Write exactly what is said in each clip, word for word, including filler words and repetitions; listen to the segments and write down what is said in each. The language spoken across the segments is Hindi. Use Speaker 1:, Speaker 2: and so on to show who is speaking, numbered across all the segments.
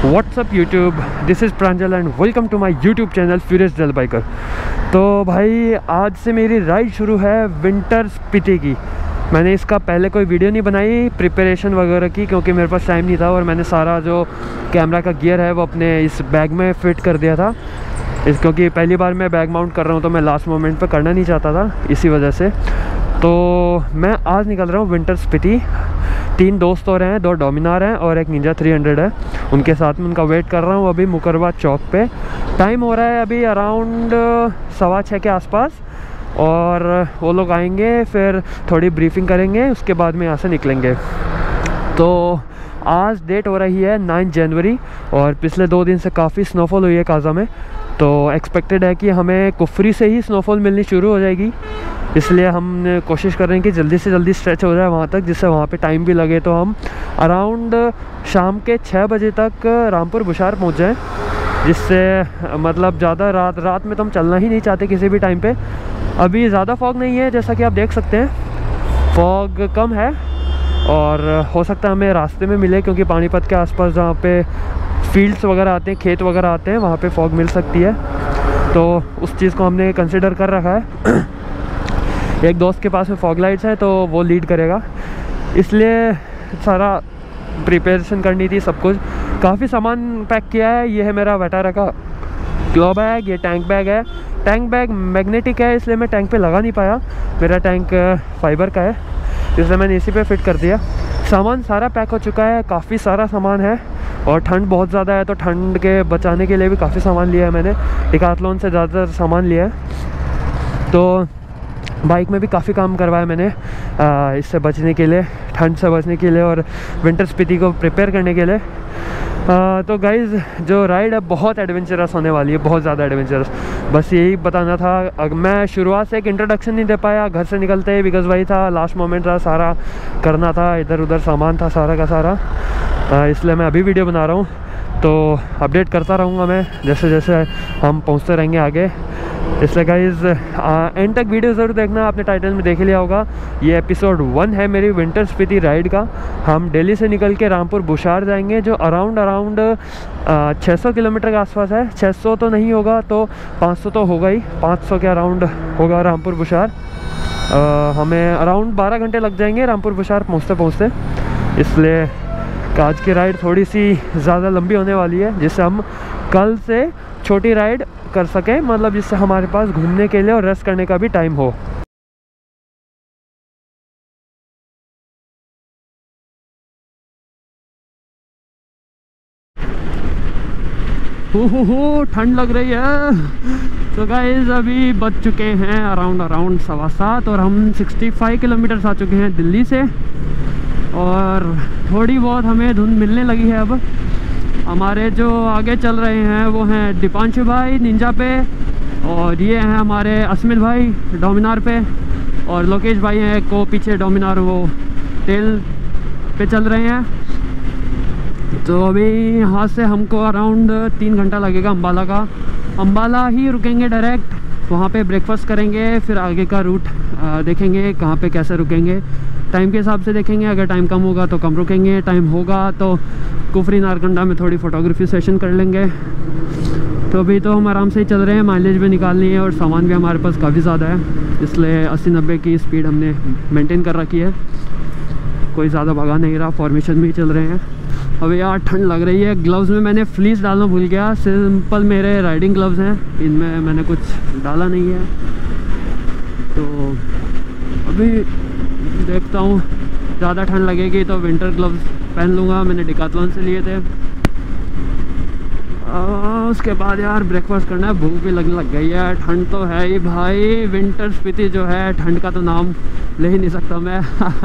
Speaker 1: WhatsApp YouTube, this is Pranjal and welcome to my YouTube channel Furious Dale Biker. तो भाई आज से मेरी राइड शुरू है विंटर स्पीति की। मैंने इसका पहले कोई वीडियो नहीं बनाई प्रिपरेशन वगैरह की, क्योंकि मेरे पास टाइम नहीं था और मैंने सारा जो कैमरा का गियर है वो अपने इस बैग में फ़िट कर दिया था। इस क्योंकि पहली बार मैं बैग माउंट कर रहा हूँ तो मैं लास्ट मोमेंट पे करना नहीं चाहता था, इसी वजह से। तो मैं आज निकल रहा हूँ विंटर स्पीति। तीन दोस्त हो रहे हैं, दो डोमिनार हैं और एक निंजा थ्री हंड्रेड है, उनके साथ में उनका वेट कर रहा हूँ अभी मुकरबा चौक पे। टाइम हो रहा है अभी अराउंड सवा छः के आसपास और वो लोग आएंगे, फिर थोड़ी ब्रीफिंग करेंगे, उसके बाद में यहाँ से निकलेंगे। तो आज डेट हो रही है नाइन जनवरी और पिछले दो दिन से काफ़ी स्नोफॉल हुई है काजा में, तो एक्सपेक्टेड है कि हमें कुफरी से ही स्नोफॉल मिलनी शुरू हो जाएगी। इसलिए हम कोशिश कर रहे हैं कि जल्दी से जल्दी स्ट्रेच हो जाए वहाँ तक, जिससे वहाँ पे टाइम भी लगे, तो हम अराउंड शाम के छः बजे तक रामपुर बुशार पहुँच जाएँ, जिससे मतलब ज़्यादा रात रात में तो हम चलना ही नहीं चाहते किसी भी टाइम पे। अभी ज़्यादा फॉग नहीं है, जैसा कि आप देख सकते हैं, फॉग कम है और हो सकता है हमें रास्ते में मिले, क्योंकि पानीपत के आसपास जहाँ पे फील्ड्स वगैरह आते हैं, खेत वगैरह आते हैं, वहाँ पे फॉग मिल सकती है। तो उस चीज़ को हमने कंसिडर कर रखा है। एक दोस्त के पास में फॉग लाइट्स है तो वो लीड करेगा, इसलिए सारा प्रिपरेशन करनी थी, सब कुछ। काफ़ी सामान पैक किया है। ये है मेरा वेटारा का ग्लो बैग, ये टैंक बैग है। टैंक बैग मैग्नेटिक है, इसलिए मैं टैंक पे लगा नहीं पाया, मेरा टैंक फाइबर का है, इसलिए मैंने इसी पे फिट कर दिया। सामान सारा पैक हो चुका है, काफ़ी सारा सामान है और ठंड बहुत ज़्यादा है, तो ठंड के बचाने के लिए भी काफ़ी सामान लिया है मैंने। डिकाथलॉन से ज़्यादातर सामान लिया है। तो बाइक में भी काफ़ी काम करवाया मैंने आ, इससे बचने के लिए, ठंड से बचने के लिए और विंटर स्पीति को प्रिपेयर करने के लिए। आ, तो गाइज़ जो राइड है बहुत एडवेंचरस होने वाली है, बहुत ज़्यादा एडवेंचरस। बस यही बताना था। अगर मैं शुरुआत से एक इंट्रोडक्शन नहीं दे पाया घर से निकलते ही, बिकॉज़ वही था, लास्ट मोमेंट था, सारा करना था, इधर उधर सामान था सारा का सारा, इसलिए मैं अभी वीडियो बना रहा हूँ। तो अपडेट करता रहूँगा मैं जैसे जैसे हम पहुँचते रहेंगे आगे। इसलिए गाइज़ एंड तक वीडियो ज़रूर देखना, आपने टाइटल में देख लिया होगा। ये एपिसोड वन है मेरी विंटर स्पीति राइड का। हम दिल्ली से निकल के रामपुर बुशार जाएंगे, जो अराउंड अराउंड छः सौ किलोमीटर के आसपास है। छः सौ तो नहीं होगा तो पाँच सौ तो होगा ही, पाँच सौ के अराउंड होगा रामपुर बुशार। हमें अराउंड बारह घंटे लग जाएंगे रामपुर बुशार पहुँचते पहुँचते, इसलिए आज की राइड थोड़ी सी ज़्यादा लंबी होने वाली है, जिससे हम कल से छोटी राइड कर सकें, मतलब जिससे हमारे पास घूमने के लिए और रेस्ट करने का भी टाइम हो। हो ठंड लग रही है। तो गाइस अभी बज चुके हैं अराउंड अराउंड सवा सात और हम पैंसठ किलोमीटर आ चुके हैं दिल्ली से, और थोड़ी बहुत हमें धुंध मिलने लगी है। अब हमारे जो आगे चल रहे हैं वो हैं दीपांशु भाई निंजा पे, और ये हैं हमारे अस्मित भाई डोमिनार पे, और लोकेश भाई हैं को पीछे डोमिनार वो टेल पे चल रहे हैं। तो अभी यहाँ से हमको अराउंड तीन घंटा लगेगा अम्बाला का। अम्बाला ही रुकेंगे डायरेक्ट, वहाँ पे ब्रेकफास्ट करेंगे, फिर आगे का रूट देखेंगे कहाँ पे कैसे रुकेंगे। टाइम के हिसाब से देखेंगे, अगर टाइम कम होगा तो कम रुकेंगे, टाइम होगा तो कुफरी नारकंडा में थोड़ी फ़ोटोग्राफी सेशन कर लेंगे। तो अभी तो हम आराम से ही चल रहे हैं, माइलेज भी निकालनी है और सामान भी हमारे पास काफ़ी ज़्यादा है, इसलिए अस्सी नब्बे की स्पीड हमने मेंटेन कर रखी है। कोई ज़्यादा भगा नहीं रहा, फॉर्मेशन में ही चल रहे हैं। अभी यार ठंड लग रही है। ग्लव्स में मैंने फ्लीस डालना भूल गया, सिंपल मेरे राइडिंग ग्लव्स हैं, इनमें मैंने कुछ डाला नहीं है। तो अभी देखता हूँ, ज़्यादा ठंड लगेगी तो विंटर ग्लव्स पहन लूँगा, मैंने डिकाथलॉन से लिए थे। आ, उसके बाद यार ब्रेकफास्ट करना है, भूख भी लगने लग गई है। ठंड तो है ही भाई, विंटर स्पीति जो है ठंड का तो नाम ले ही नहीं सकता मैं।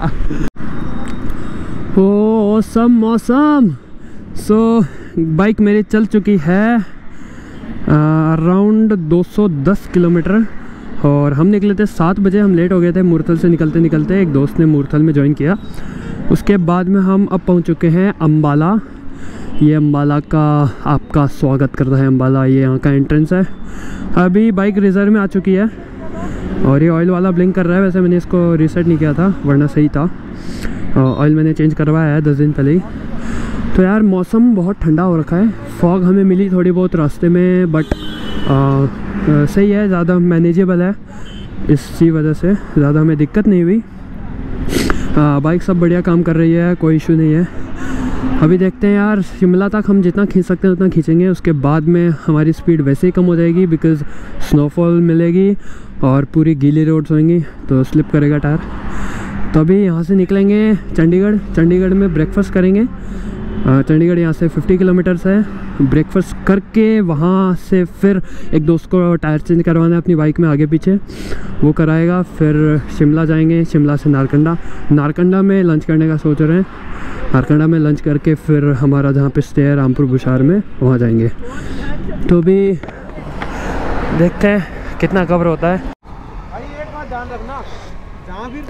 Speaker 1: ओ सब मौसम। सो बाइक मेरी चल चुकी है अराउंड दो सौ दस किलोमीटर और हम निकले थे सात बजे। हम लेट हो गए थे मूर्थल से निकलते निकलते, एक दोस्त ने मूर्थल में ज्वाइन किया। उसके बाद में हम अब पहुंच चुके हैं अम्बाला। ये अम्बाला का आपका स्वागत करता है अम्बाला, ये यहाँ का एंट्रेंस है। अभी बाइक रिजर्व में आ चुकी है और ये ऑयल वाला ब्लिंक कर रहा है। वैसे मैंने इसको रीसेट नहीं किया था, वरना सही था। ऑयल मैंने चेंज करवाया है दस दिन पहले ही। तो यार मौसम बहुत ठंडा हो रखा है। फॉग हमें मिली थोड़ी बहुत रास्ते में, बट सही है, ज़्यादा मैनेजेबल है, इसी वजह से ज़्यादा हमें दिक्कत नहीं हुई। बाइक सब बढ़िया काम कर रही है, कोई इशू नहीं है। अभी देखते हैं यार, शिमला तक हम जितना खींच सकते हैं उतना खींचेंगे, उसके बाद में हमारी स्पीड वैसे ही कम हो जाएगी बिकॉज़ स्नोफॉल मिलेगी और पूरी गीली रोड्स होंगी तो स्लिप करेगा टायर। तो अभी यहाँ से निकलेंगे चंडीगढ़। चंडीगढ़ में ब्रेकफास्ट करेंगे। चंडीगढ़ यहाँ से पचास किलोमीटर्स है। ब्रेकफास्ट करके वहाँ से फिर एक दोस्त को टायर चेंज करवाना है अपनी बाइक में आगे पीछे, वो कराएगा। फिर शिमला जाएंगे, शिमला से नारकंडा। नारकंडा में लंच करने का सोच रहे हैं। नारकंडा में लंच करके फिर हमारा जहाँ पे स्टे है रामपुर बुशार में, वहाँ जाएंगे। तो अभी देखते हैं कितना कवर होता है।
Speaker 2: भाई एक बात ध्यान रखना, जहाँ भी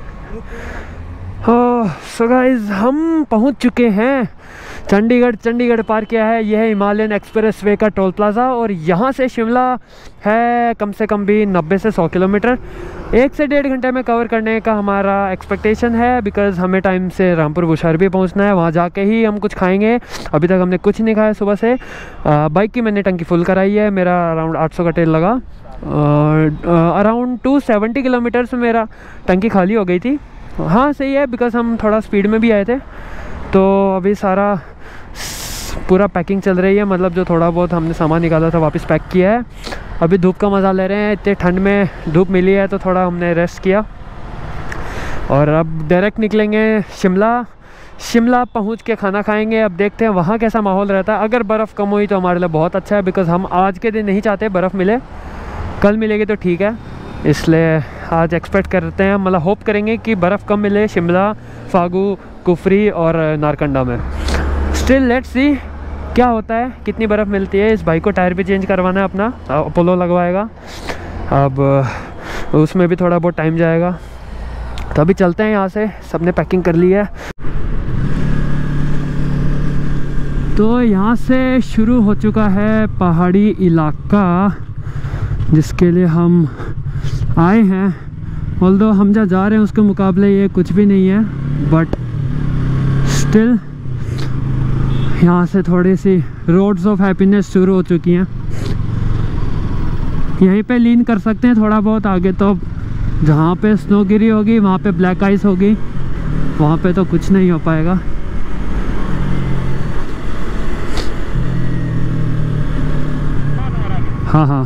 Speaker 1: सो गाइस हम पहुंच चुके हैं चंडीगढ़। चंडीगढ़ पार किया है। यह है हिमालयन एक्सप्रेस वे का टोल प्लाज़ा और यहाँ से शिमला है कम से कम भी नब्बे से सौ किलोमीटर। एक से डेढ़ घंटे में कवर करने का हमारा एक्सपेक्टेशन है बिकॉज़ हमें टाइम से रामपुर बुशार भी पहुँचना है। वहाँ जाके ही हम कुछ खाएंगे। अभी तक हमने कुछ नहीं खाया सुबह से। आ, बाइक की मैंने टंकी फुल कराई है। मेरा अराउंड आठ सौ का तेल लगा। अराउंड टू सेवेंटी किलोमीटर्स में मेरा टंकी खाली हो गई थी। हाँ सही है बिकॉज़ हम थोड़ा स्पीड में भी आए थे। तो अभी सारा पूरा पैकिंग चल रही है, मतलब जो थोड़ा बहुत हमने सामान निकाला था वापस पैक किया है। अभी धूप का मज़ा ले रहे हैं। इतने ठंड में धूप मिली है तो थोड़ा हमने रेस्ट किया और अब डायरेक्ट निकलेंगे शिमला। शिमला पहुंच के खाना खाएंगे। अब देखते हैं वहाँ कैसा माहौल रहता है। अगर बर्फ़ कम हुई तो हमारे लिए बहुत अच्छा है बिकॉज़ हम आज के दिन नहीं चाहते बर्फ़ मिले। कल मिलेगी तो ठीक है, इसलिए आज एक्सपेक्ट करते हैं, मतलब होप करेंगे कि बर्फ़ कम मिले शिमला, फागू, कुफरी और नारकंडा में। स्टिल लेट्स सी क्या होता है, कितनी बर्फ़ मिलती है। इस बाइक को टायर भी चेंज करवाना है अपना, अपोलो लगवाएगा। अब उसमें भी थोड़ा बहुत टाइम जाएगा। तो अभी चलते हैं यहाँ से। सबने पैकिंग कर ली है। तो यहाँ से शुरू हो चुका है पहाड़ी इलाका जिसके लिए हम आए हैं। ऑल्दो हम जहाँ जा रहे हैं उसके मुकाबले ये कुछ भी नहीं है, बट स्टिल यहाँ से थोड़ी सी रोड्स ऑफ हैप्पीनेस शुरू हो चुकी हैं। यहीं पे लीन कर सकते हैं थोड़ा बहुत आगे। तो जहाँ पे स्नो गिरी होगी वहाँ पे ब्लैक आइस होगी, वहाँ पे तो कुछ नहीं हो पाएगा। हाँ हाँ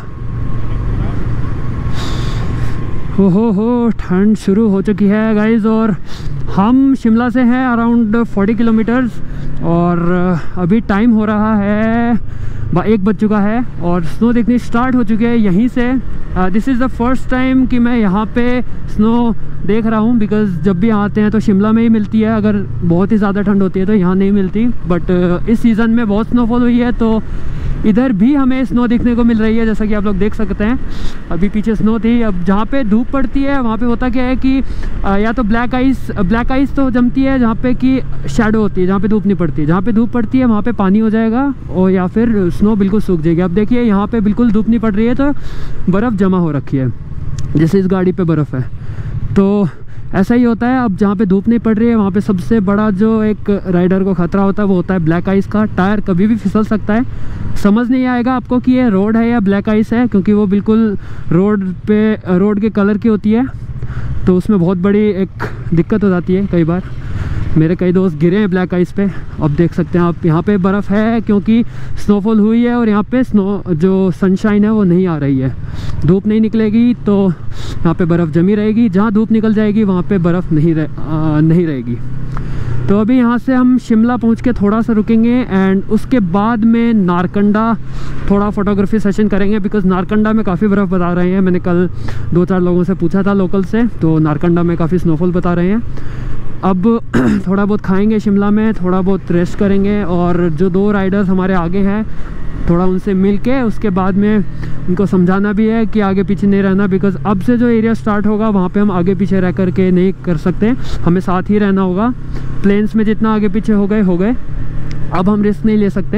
Speaker 1: हो हो हो ठंड शुरू हो चुकी है गाइज़। और हम शिमला से हैं अराउंड चालीस किलोमीटर्स और अभी टाइम हो रहा है एक बज चुका है और स्नो दिखनी स्टार्ट हो चुकी है यहीं से। This is the first time कि मैं यहाँ पे स्नो देख रहा हूँ बिकॉज़ जब भी आते हैं तो शिमला में ही मिलती है। अगर बहुत ही ज़्यादा ठंड होती है तो यहाँ नहीं मिलती, बट uh, इस सीज़न में बहुत स्नोफॉल हुई है तो इधर भी हमें स्नो देखने को मिल रही है, जैसा कि आप लोग देख सकते हैं। अभी पीछे स्नो थी। अब जहाँ पे धूप पड़ती है वहाँ पे होता क्या है कि आ, या तो ब्लैक आइस ब्लैक आइस तो जमती है जहाँ पे कि शैडो होती है, जहाँ पे धूप नहीं पड़ती है। जहाँ पे धूप पड़ती है वहाँ पे पानी हो जाएगा और या फिर स्नो बिल्कुल सूख जाएगी। अब देखिए यहाँ पे बिल्कुल धूप नहीं पड़ रही है तो बर्फ़ जमा हो रखी है, जैसे इस गाड़ी पे बर्फ़ है। तो ऐसा ही होता है। अब जहाँ पे धूप नहीं पड़ रही है वहाँ पे सबसे बड़ा जो एक राइडर को ख़तरा होता है वो होता है ब्लैक आइस का। टायर कभी भी फिसल सकता है। समझ नहीं आएगा आपको कि ये रोड है या ब्लैक आइस है, क्योंकि वो बिल्कुल रोड पे रोड के कलर की होती है। तो उसमें बहुत बड़ी एक दिक्कत हो जाती है। कई बार मेरे कई दोस्त गिरे हैं ब्लैक आइस पे। अब देख सकते हैं आप यहाँ पे बर्फ़ है क्योंकि स्नोफॉल हुई है और यहाँ पे स्नो जो सनशाइन है वो नहीं आ रही है। धूप नहीं निकलेगी तो यहाँ पे बर्फ़ जमी रहेगी। जहाँ धूप निकल जाएगी वहाँ पे बर्फ़ नहीं रह, आ, नहीं रहेगी। तो अभी यहाँ से हम शिमला पहुँच के थोड़ा सा रुकेंगे एंड उसके बाद में नारकंडा थोड़ा फोटोग्राफी सेशन करेंगे बिकॉज़ नारकंडा में काफ़ी बर्फ़ बता रहे हैं। मैंने कल दो चार लोगों से पूछा था लोकल से, तो नारकंडा में काफ़ी स्नोफॉल बता रहे हैं। अब थोड़ा बहुत खाएंगे शिमला में, थोड़ा बहुत रेस्ट करेंगे और जो दो राइडर्स हमारे आगे हैं थोड़ा उनसे मिल के उसके बाद में उनको समझाना भी है कि आगे पीछे नहीं रहना बिकॉज़ अब से जो एरिया स्टार्ट होगा वहाँ पे हम आगे पीछे रह कर के नहीं कर सकते, हमें साथ ही रहना होगा। प्लेन्स में जितना आगे पीछे हो गए हो गए, अब हम रिस्क नहीं ले सकते।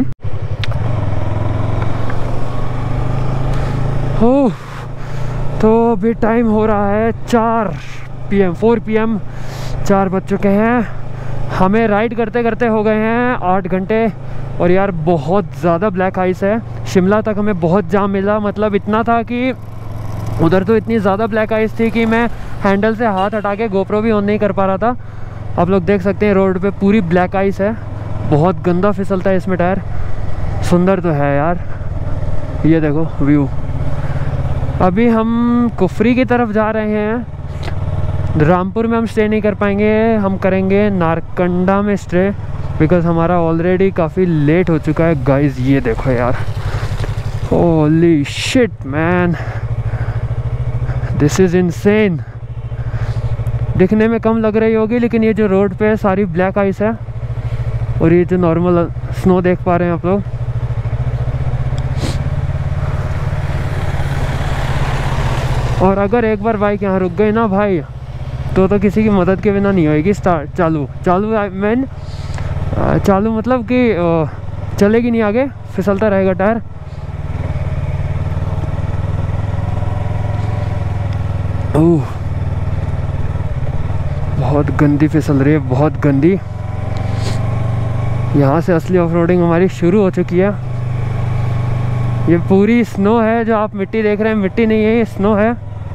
Speaker 1: हो तो अभी टाइम हो रहा है चार P M four P M चार बज चुके हैं। हमें राइड करते करते हो गए हैं आठ घंटे और यार बहुत ज़्यादा ब्लैक आइस है। शिमला तक हमें बहुत जाम मिला, मतलब इतना था कि उधर तो इतनी ज़्यादा ब्लैक आइस थी कि मैं हैंडल से हाथ हटा के गोप्रो भी ऑन नहीं कर पा रहा था। आप लोग देख सकते हैं रोड पे पूरी ब्लैक आइस है, बहुत गंदा फिसलता है इसमें टायर। सुंदर तो है यार, ये देखो व्यू। अभी हम कुफरी की तरफ जा रहे हैं। रामपुर में हम स्टे नहीं कर पाएंगे, हम करेंगे नारकंडा में स्टे, बिकॉज हमारा ऑलरेडी काफ़ी लेट हो चुका है गाइस। ये देखो यार, holy shit man, this is insane. दिखने में कम लग रही होगी लेकिन ये जो रोड पे है सारी ब्लैक आइस है और ये जो नॉर्मल स्नो देख पा रहे हैं आप लोग, और अगर एक बार बाइक यहाँ रुक गई ना भाई तो तो किसी की मदद के बिना नहीं होएगी स्टार्ट चालू चालू मैन चालू मतलब कि चलेगी नहीं, आगे फिसलता रहेगा टायर। ओह बहुत गंदी फिसल रही है, बहुत गंदी। यहाँ से असली ऑफरोडिंग हमारी शुरू हो चुकी है। ये पूरी स्नो है, जो आप मिट्टी देख रहे हैं मिट्टी नहीं है, ये स्नो है।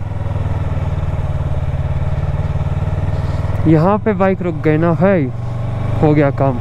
Speaker 1: यहाँ पे बाइक रुक गई ना भाई, हो गया काम।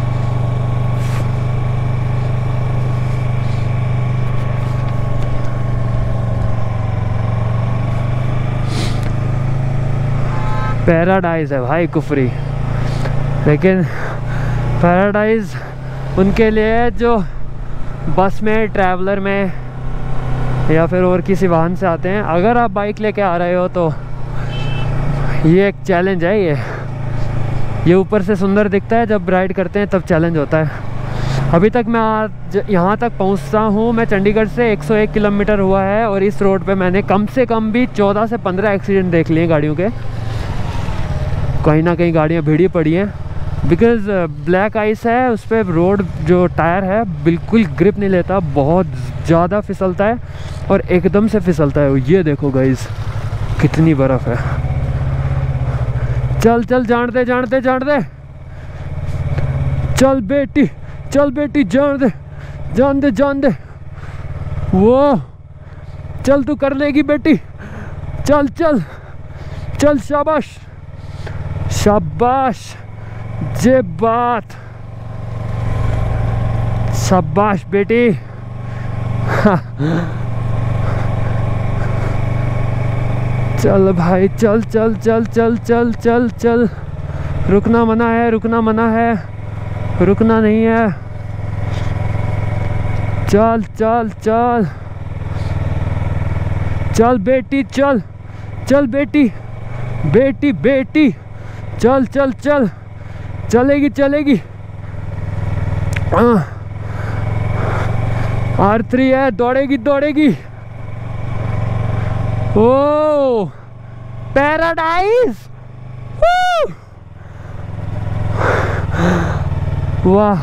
Speaker 1: पैराडाइज है भाई कुफरी, लेकिन पैराडाइज उनके लिए जो बस में, ट्रैवलर में या फिर और किसी वाहन से आते हैं। अगर आप बाइक लेके आ रहे हो तो ये एक चैलेंज है। ये ये ऊपर से सुंदर दिखता है, जब राइड करते हैं तब चैलेंज होता है। अभी तक मैं आज यहाँ तक पहुँचता हूँ, मैं चंडीगढ़ से एक सौ एक किलोमीटर हुआ है और इस रोड पे मैंने कम से कम भी चौदह से पंद्रह एक्सीडेंट देख लिए गाड़ियों के। कहीं ना कहीं गाड़ियाँ भिड़ी पड़ी हैं, बिकॉज ब्लैक आइस है उस पर। रोड जो टायर है बिल्कुल ग्रिप नहीं लेता, बहुत ज़्यादा फिसलता है और एकदम से फिसलता है। ये देखो गाइस कितनी बर्फ़ है। चल चल जान दे जान दे जान दे, चल बेटी चल बेटी जान दे जान दे जान दे। वो चल तू कर लेगी बेटी, चल चल चल, शाबाश शाबाश, जे बात, शाबाश बेटी। चल भाई चल चल चल चल चल चल चल, रुकना मना है, रुकना मना है, रुकना नहीं है। चल चल चल चल बेटी, चल चल बेटी बेटी बेटी, चल चल चल, चलेगी चलेगी। आर थ्री है, दौड़ेगी दौड़ेगी। ओ पैराडाइज, वाह।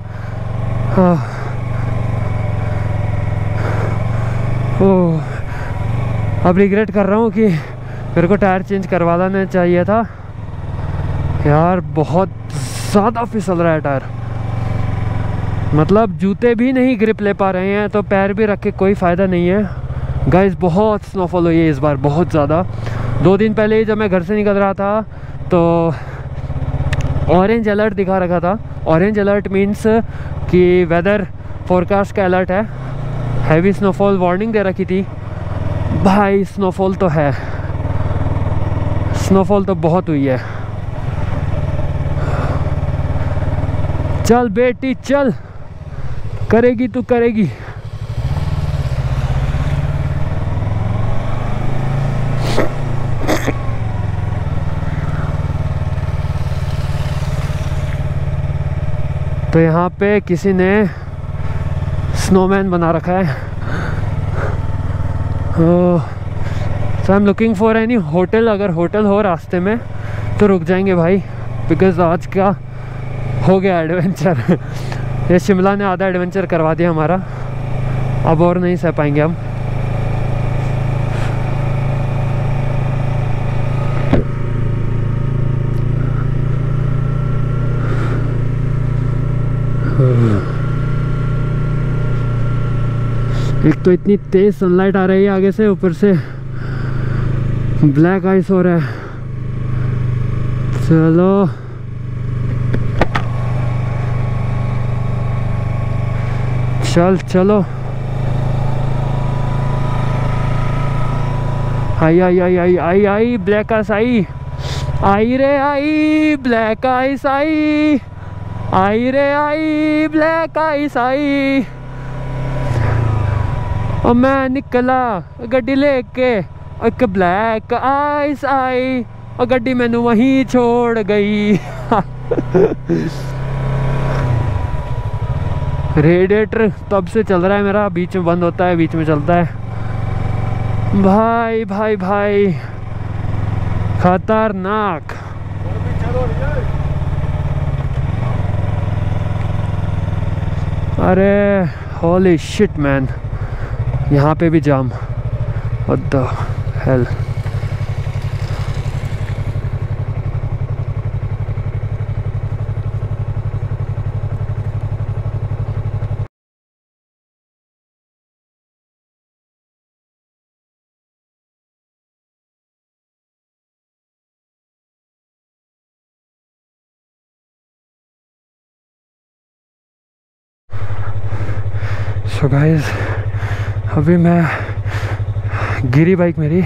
Speaker 1: ओ अब रिग्रेट कर रहा हूँ कि मेरे को टायर चेंज करवा लेना चाहिए था यार। बहुत ज़्यादा फिसल रहा है टायर, मतलब जूते भी नहीं ग्रिप ले पा रहे हैं, तो पैर भी रख के कोई फ़ायदा नहीं है गाइस। बहुत स्नोफॉल हुई है इस बार, बहुत ज़्यादा। दो दिन पहले ही जब मैं घर से निकल रहा था तो ऑरेंज अलर्ट दिखा रखा था। ऑरेंज अलर्ट मीन्स कि वेदर फोरकास्ट का अलर्ट है, हैवी स्नोफॉल वार्निंग दे रखी थी। भाई स्नोफॉल तो है, स्नोफॉल तो बहुत हुई है। चल बेटी चल, करेगी तू करेगी। तो यहाँ पे किसी ने स्नोमैन बना रखा है। So I am looking for any hotel. अगर होटल हो रास्ते में तो रुक जाएंगे भाई, बिकॉज आज का हो गया एडवेंचर। ये शिमला ने आधा एडवेंचर करवा दिया हमारा, अब और नहीं सह पाएंगे हम। एक तो इतनी तेज सनलाइट आ रही है आगे से, ऊपर से ब्लैक आइस हो रहा है। चलो चल चलो, आई आई आई आई आई आई ब्लैक आइस आई, आई रे आई ब्लैक आइस आई, आई रे आई ब्लैक आइस आई। और मैं निकला गड्डी लेके, एक ब्लैक आइस आई और गड्डी मैनू वहीं छोड़ गई। रेडिएटर तब से चल रहा है मेरा, बीच में बंद होता है बीच में चलता है। भाई भाई भाई खतरनाक। अरे होली शिट मैन, यहाँ पे भी जाम, what the hell. So guys, अभी मैं गिरी बाइक मेरी,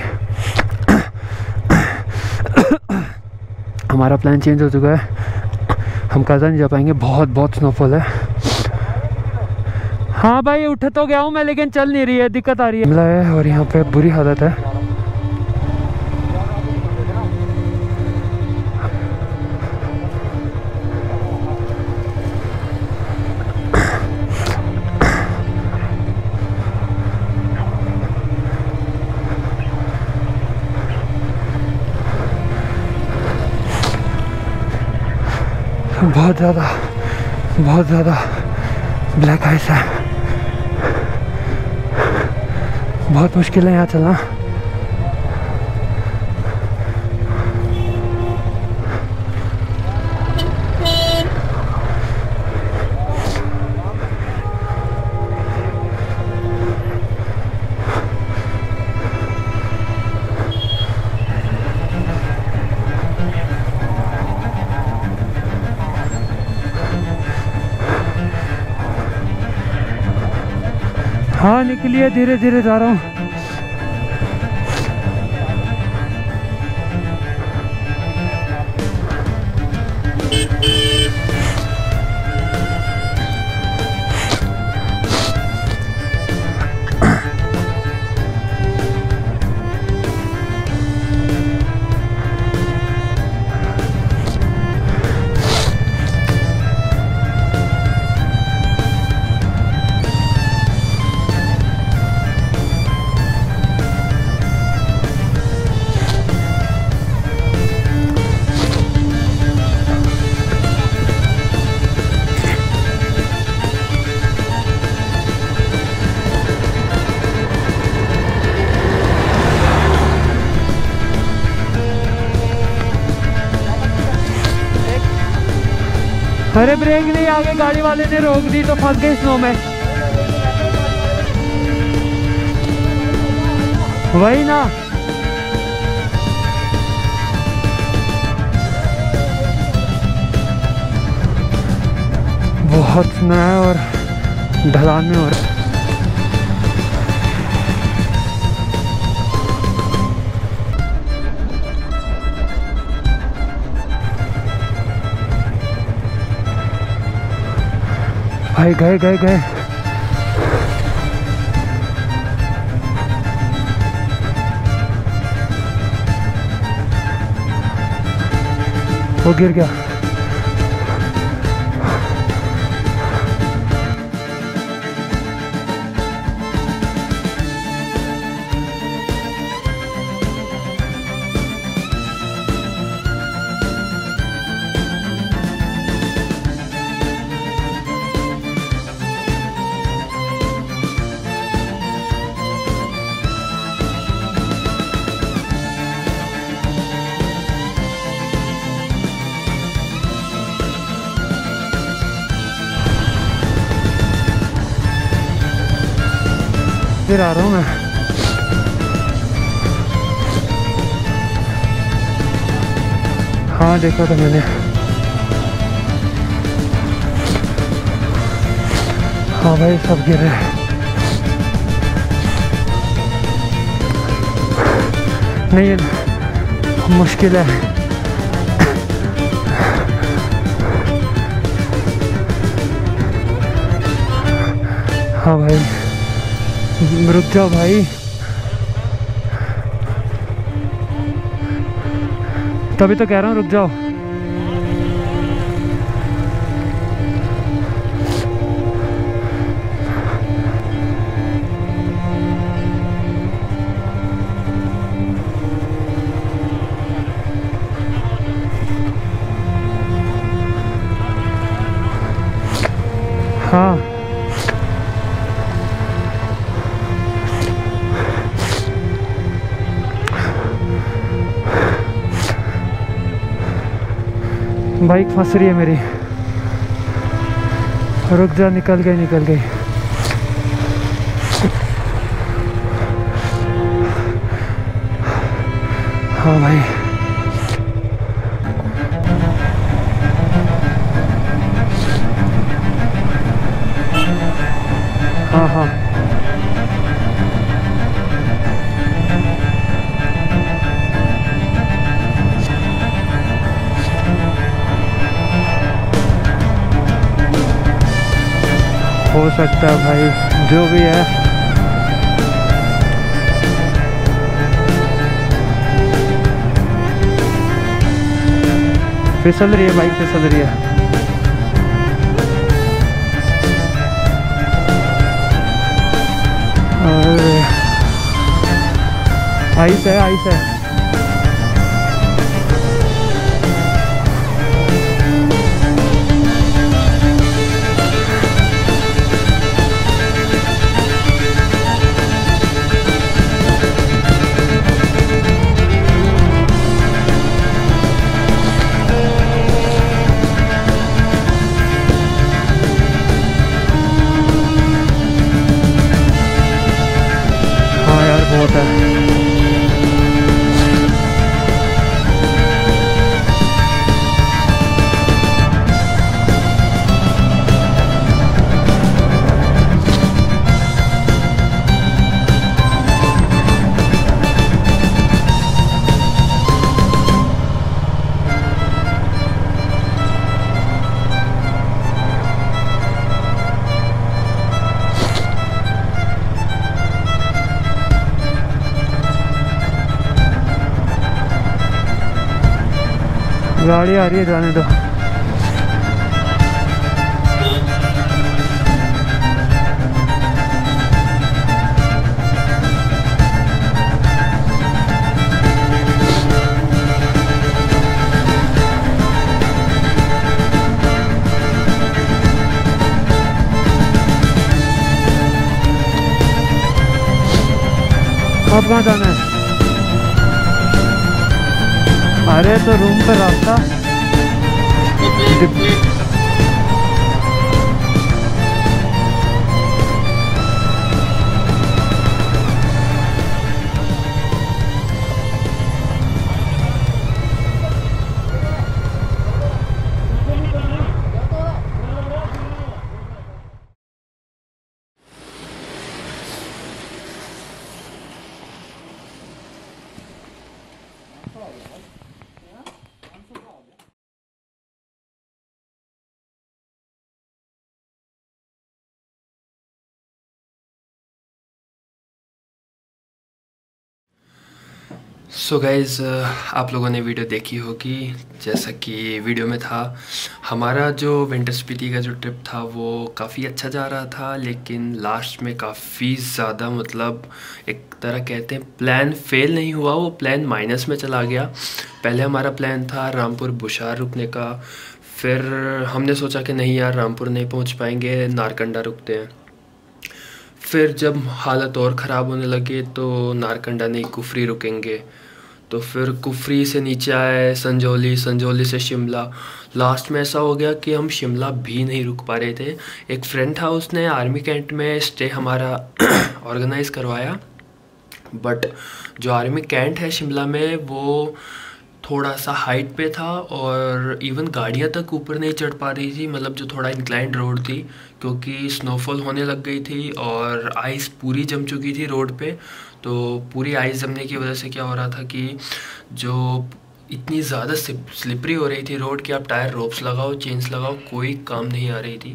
Speaker 1: हमारा प्लान चेंज हो चुका है, हम काजा नहीं जा पाएंगे, बहुत बहुत स्नोफॉल है। हाँ भाई उठ तो गया हूँ मैं, लेकिन चल नहीं रही है, दिक्कत आ रही है और यहाँ पे बुरी हालत है। बहुत ज़्यादा बहुत ज़्यादा ब्लैक आइस है, बहुत मुश्किल है यहाँ चलना। हाँ निकलिए, धीरे धीरे जा रहा हूँ। अरे ब्रेक नहीं, आगे गाड़ी वाले ने रोक दी तो फंस गए स्नो में। वही ना, बहुत स्नो है और ढलान में हो रहा है। भाई गए गए गए, वो गिर गया। फिर आ रहा हूँ मैं। हाँ देखा था मैंने। हाँ भाई सब गिर रहे हैं। नहीं ये मुश्किल है। हाँ भाई रुक जाओ भाई, तभी तो कह रहा हूँ रुक जाओ। हाँ बाइक फंस रही है मेरी। रुक जा, निकल गई निकल गई। हाँ भाई हाँ हाँ हो सकता है भाई, जो भी है। फिसल रही है बाइक, फिसल रही है। अरे आइस है आइस है। बहुत है। गाड़ी आ रही है, जाने दो। अब कहाँ जाना है? अरे तो रूम पे रास्ता।
Speaker 3: सो so गाइज़, आप लोगों ने वीडियो देखी होगी। जैसा कि वीडियो में था, हमारा जो विंटर स्पीति का जो ट्रिप था वो काफ़ी अच्छा जा रहा था, लेकिन लास्ट में काफ़ी ज़्यादा, मतलब एक तरह कहते हैं प्लान फेल नहीं हुआ, वो प्लान माइनस में चला गया। पहले हमारा प्लान था रामपुर बुशार रुकने का, फिर हमने सोचा कि नहीं यार रामपुर नहीं पहुंच पाएंगे, नारकंडा रुकते हैं। फिर जब हालत और ख़राब होने लगे तो नारकंडा नहीं कुफरी रुकेंगे। तो फिर कुफरी से नीचे आए संजौली, संजौली से शिमला। लास्ट में ऐसा हो गया कि हम शिमला भी नहीं रुक पा रहे थे। एक फ्रेंड था, उसने आर्मी कैंट में स्टे हमारा ऑर्गेनाइज़ करवाया, बट जो आर्मी कैंट है शिमला में वो थोड़ा सा हाइट पे था और इवन गाड़ियाँ तक ऊपर नहीं चढ़ पा रही थी, मतलब जो थोड़ा इंक्लाइंड रोड थी, क्योंकि स्नोफॉल होने लग गई थी और आइस पूरी जम चुकी थी रोड पे। तो पूरी आइस जमने की वजह से क्या हो रहा था कि जो इतनी ज़्यादा स्लिपरी हो रही थी रोड कि आप टायर रोप्स लगाओ, चेन्स लगाओ, कोई काम नहीं आ रही थी।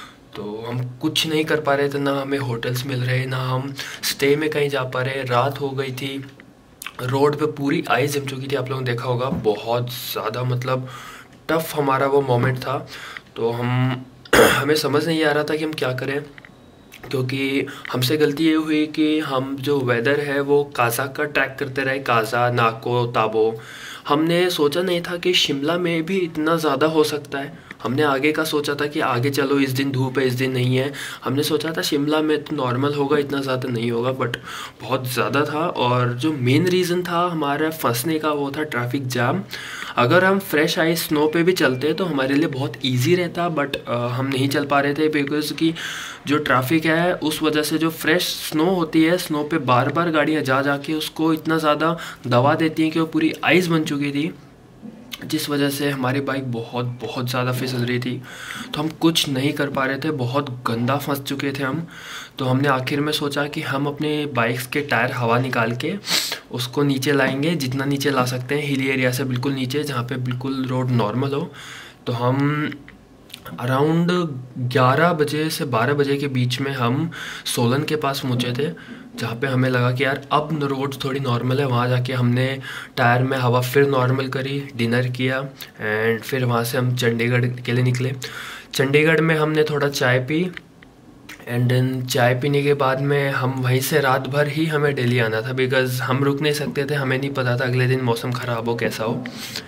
Speaker 3: तो हम कुछ नहीं कर पा रहे थे, ना हमें होटल्स मिल रहे, ना हम स्टे में कहीं जा पा रहे। रात हो गई थी, रोड पे पूरी आइस जम चुकी थी, आप लोगों ने देखा होगा। बहुत ज़्यादा मतलब टफ हमारा वो मोमेंट था। तो हम हमें समझ नहीं आ रहा था कि हम क्या करें, क्योंकि हमसे गलती ये हुई कि हम जो वेदर है वो काज़ा का ट्रैक करते रहे, काज़ा, नाको, ताबो। हमने सोचा नहीं था कि शिमला में भी इतना ज़्यादा हो सकता है। हमने आगे का सोचा था कि आगे चलो, इस दिन धूप है, इस दिन नहीं है। हमने सोचा था शिमला में तो नॉर्मल होगा, इतना ज़्यादा नहीं होगा, बट बहुत ज़्यादा था। और जो मेन रीज़न था हमारा फंसने का वो था ट्रैफिक जाम। अगर हम फ्रेश आइस स्नो पे भी चलते तो हमारे लिए बहुत इजी रहता, बट हम नहीं चल पा रहे थे बिकॉज कि जो ट्रैफिक है उस वजह से जो फ्रेश स्नो होती है, स्नो पे बार बार गाड़ियाँ जा जा के उसको इतना ज़्यादा दबा देती हैं कि वो पूरी आइस बन चुकी थी, जिस वजह से हमारी बाइक बहुत बहुत ज़्यादा फिसल रही थी। तो हम कुछ नहीं कर पा रहे थे, बहुत गंदा फंस चुके थे हम। तो हमने आखिर में सोचा कि हम अपने बाइक्स के टायर हवा निकाल के उसको नीचे लाएंगे, जितना नीचे ला सकते हैं, हिली एरिया से बिल्कुल नीचे, जहाँ पे बिल्कुल रोड नॉर्मल हो। तो हम अराउंड ग्यारह बजे से बारह बजे के बीच में हम सोलन के पास पहुँचे थे, जहाँ पे हमें लगा कि यार अब रोड थोड़ी नॉर्मल है। वहाँ जाके हमने टायर में हवा फिर नॉर्मल करी, डिनर किया एंड फिर वहाँ से हम चंडीगढ़ के लिए निकले। चंडीगढ़ में हमने थोड़ा चाय पी एंड देन चाय पीने के बाद में हम वहीं से रात भर ही हमें दिल्ली आना था, बिकॉज़ हम रुक नहीं सकते थे, हमें नहीं पता था अगले दिन मौसम ख़राब हो कैसा हो।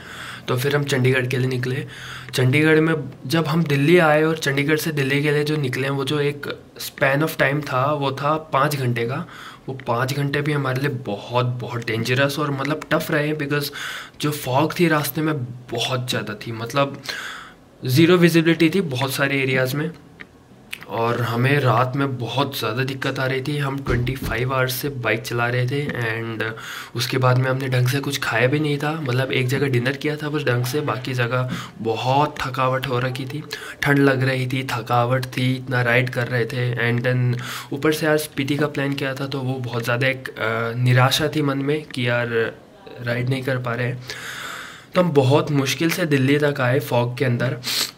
Speaker 3: तो फिर हम चंडीगढ़ के लिए निकले। चंडीगढ़ में जब हम दिल्ली आए और चंडीगढ़ से दिल्ली के लिए जो निकले, वो जो एक स्पैन ऑफ टाइम था वो था पाँच घंटे का। वो पाँच घंटे भी हमारे लिए बहुत बहुत डेंजरस और मतलब टफ़ रहे, बिकॉज़ जो फॉग थी रास्ते में बहुत ज़्यादा थी, मतलब ज़ीरो विजिबिलिटी थी बहुत सारे एरियाज़ में, और हमें रात में बहुत ज़्यादा दिक्कत आ रही थी। हम पच्चीस आवर्स से बाइक चला रहे थे एंड उसके बाद में हमने ढंग से कुछ खाया भी नहीं था, मतलब एक जगह डिनर किया था बस ढंग से, बाकी जगह बहुत थकावट हो रखी थी, ठंड लग रही थी, थकावट थी, इतना राइड कर रहे थे एंड देन ऊपर से यार स्पीति का प्लान किया था, तो वो बहुत ज़्यादा एक निराशा थी मन में कि यार राइड नहीं कर पा रहे। तो हम बहुत मुश्किल से दिल्ली तक आए फॉग के अंदर,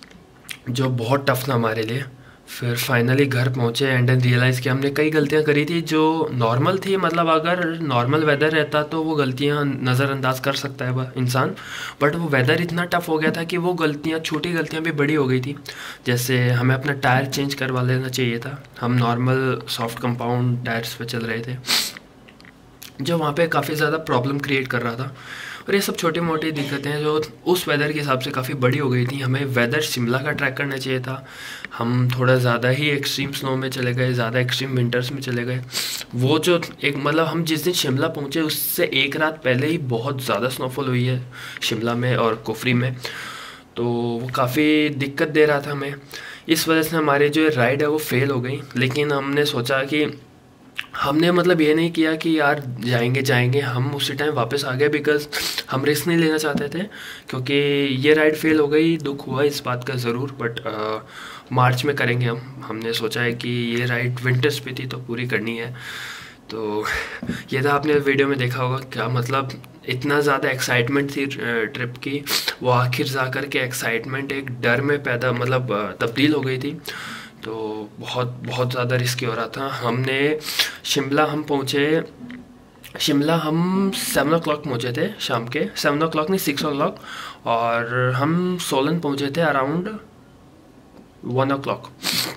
Speaker 3: जो बहुत टफ था हमारे लिए। फिर फाइनली घर पहुँचे एंड देन रियलाइज़ कि हमने कई गलतियाँ करी थी जो नॉर्मल थी, मतलब अगर नॉर्मल वेदर रहता तो वो गलतियाँ नज़रअंदाज कर सकता है इंसान, बट वो वेदर इतना टफ हो गया था कि वो गलतियाँ, छोटी गलतियाँ भी बड़ी हो गई थी। जैसे हमें अपना टायर चेंज करवा लेना चाहिए था, हम नॉर्मल सॉफ्ट कंपाउंड टायर्स पे चल रहे थे, जो वहाँ पे काफ़ी ज़्यादा प्रॉब्लम क्रिएट कर रहा था। और ये सब छोटी मोटी दिक्कतें हैं जो उस वेदर के हिसाब से काफ़ी बड़ी हो गई थी। हमें वेदर शिमला का ट्रैक करना चाहिए था, हम थोड़ा ज़्यादा ही एक्सट्रीम स्नो में चले गए, ज़्यादा एक्सट्रीम विंटर्स में चले गए। वो जो एक मतलब हम जिस दिन शिमला पहुँचे उससे एक रात पहले ही बहुत ज़्यादा स्नोफॉल हुई है शिमला में और कुफरी में, तो वो काफ़ी दिक्कत दे रहा था हमें। इस वजह से हमारी जो राइड है वो फेल हो गई। लेकिन हमने सोचा कि हमने मतलब ये नहीं किया कि यार जाएंगे जाएंगे हम उसी टाइम वापस आ गए, बिकॉज़ हम रिस्क नहीं लेना चाहते थे, क्योंकि ये राइड फेल हो गई, दुख हुआ इस बात का ज़रूर, बट मार्च में करेंगे हम। हमने सोचा है कि ये राइड विंटर स्पीति तो पूरी करनी है। तो ये था, आपने वीडियो में देखा होगा क्या, मतलब इतना ज़्यादा एक्साइटमेंट थी ट्रिप की, वो आखिर जा कर के एक्साइटमेंट एक डर में पैदा मतलब तब्दील हो गई थी। तो बहुत बहुत ज़्यादा रिस्की हो रहा था। हमने शिमला हम पहुँचे, शिमला हम सेवन ओ क्लॉक पहुँचे थे शाम के, सेवन ओ क्लॉक नहीं सिक्स ओ क्लॉक, और हम सोलन पहुँचे थे अराउंड वन ओ क्लॉक।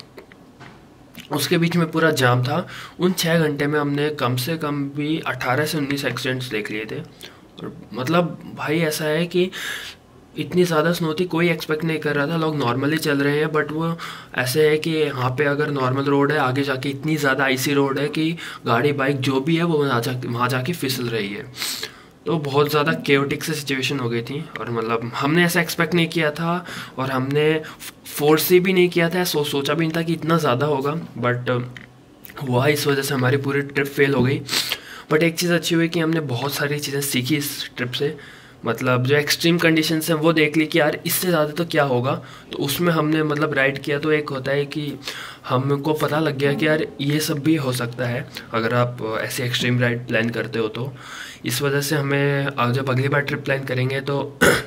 Speaker 3: उसके बीच में पूरा जाम था। उन छः घंटे में हमने कम से कम भी अठारह से उन्नीस एक्सीडेंट्स देख लिए थे। और मतलब भाई ऐसा है कि इतनी ज़्यादा स्नो थी, कोई एक्सपेक्ट नहीं कर रहा था, लोग नॉर्मली चल रहे हैं, बट वो ऐसे है कि यहाँ पे अगर नॉर्मल रोड है, आगे जाके इतनी ज़्यादा आइसी रोड है कि गाड़ी बाइक जो भी है वो वहाँ जाके वहाँ जाके फिसल रही है। तो बहुत ज़्यादा केओटिक से सिचुएशन हो गई थी, और मतलब हमने ऐसा एक्सपेक्ट नहीं किया था और हमने फोर्स से भी नहीं किया था, सो सोचा भी नहीं था कि इतना ज़्यादा होगा, बट हुआ। इस वजह से हमारी पूरी ट्रिप फेल हो गई। बट एक चीज़ अच्छी हुई कि हमने बहुत सारी चीज़ें सीखी इस ट्रिप से, मतलब जो एक्सट्रीम कंडीशंस हैं वो देख ली कि यार इससे ज़्यादा तो क्या होगा, तो उसमें हमने मतलब राइड किया। तो एक होता है कि हमको पता लग गया कि यार ये सब भी हो सकता है अगर आप ऐसे एक्सट्रीम राइड प्लान करते हो। तो इस वजह से हमें जब अगली बार ट्रिप प्लान करेंगे तो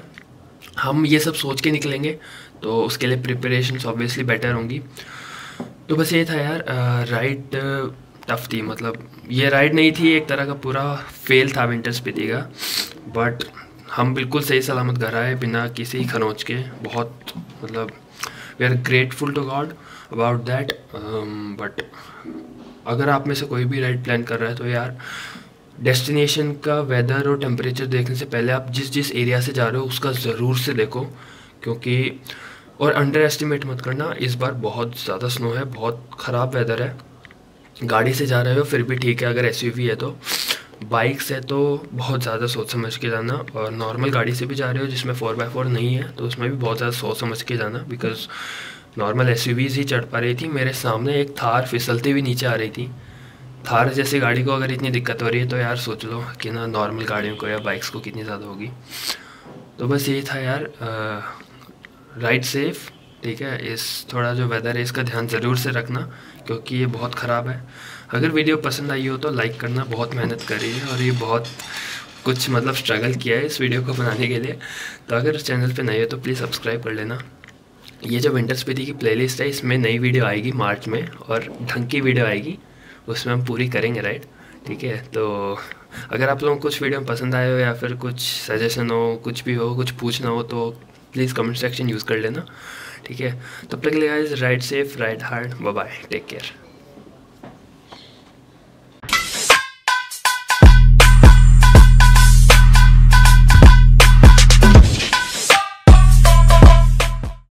Speaker 3: हम ये सब सोच के निकलेंगे, तो उसके लिए प्रिपरेशंस ऑब्वियसली बेटर होंगी। तो बस ये था यार, राइड टफ थी, मतलब ये राइड नहीं थी, एक तरह का पूरा फेल था विंटर स्पीति का। बट हम बिल्कुल सही सलामत घर आए बिना किसी खरोंच के। बहुत मतलब we are grateful to God about that. But अगर आप में से कोई भी राइड प्लान कर रहा है तो यार डेस्टिनेशन का वेदर और टेम्परेचर देखने से पहले आप जिस जिस एरिया से जा रहे हो उसका ज़रूर से देखो, क्योंकि और अंडर एस्टिमेट मत करना। इस बार बहुत ज़्यादा स्नो है, बहुत ख़राब वेदर है। गाड़ी से जा रहे हो फिर भी ठीक है, अगर एसयूवी है तो। बाइक से तो बहुत ज़्यादा सोच समझ के जाना, और नॉर्मल गाड़ी से भी जा रहे हो जिसमें फोर बाई फोर नहीं है तो उसमें भी बहुत ज़्यादा सोच समझ के जाना, बिकॉज नॉर्मल एसयूवीज़ ही चढ़ पा रही थी। मेरे सामने एक थार फिसलती हुई नीचे आ रही थी। थार जैसी गाड़ी को अगर इतनी दिक्कत हो रही है तो यार सोच लो कि ना नॉर्मल गाड़ियों को या बाइक्स को कितनी ज़्यादा होगी। तो बस यही था यार, राइड सेफ, ठीक है। इस थोड़ा जो वेदर है इसका ध्यान ज़रूर से रखना, क्योंकि ये बहुत ख़राब है। अगर वीडियो पसंद आई हो तो लाइक करना, बहुत मेहनत करी है और ये बहुत कुछ मतलब स्ट्रगल किया है इस वीडियो को बनाने के लिए। तो अगर चैनल पे नए हो तो प्लीज़ सब्सक्राइब कर लेना। ये जो विंटर स्पीति की प्लेलिस्ट है इसमें नई वीडियो आएगी मार्च में, और ढंग की वीडियो आएगी, उसमें हम पूरी करेंगे राइड, ठीक है। तो अगर आप लोगों को कुछ वीडियो पसंद आए हो या फिर कुछ सजेशन हो, कुछ भी हो, कुछ पूछना हो तो प्लीज़ कमेंट सेक्शन यूज़ कर लेना, ठीक है। तब तक के लिए guys, ride safe, ride hard, bye bye, take care.